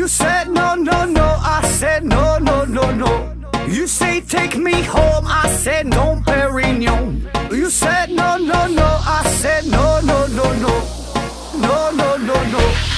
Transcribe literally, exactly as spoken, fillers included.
You said no, no, no, I said no, no, no, no. You say take me home, I said no, Perignon. You said no, no, no, I said no, no, no, no. No, no, no, no.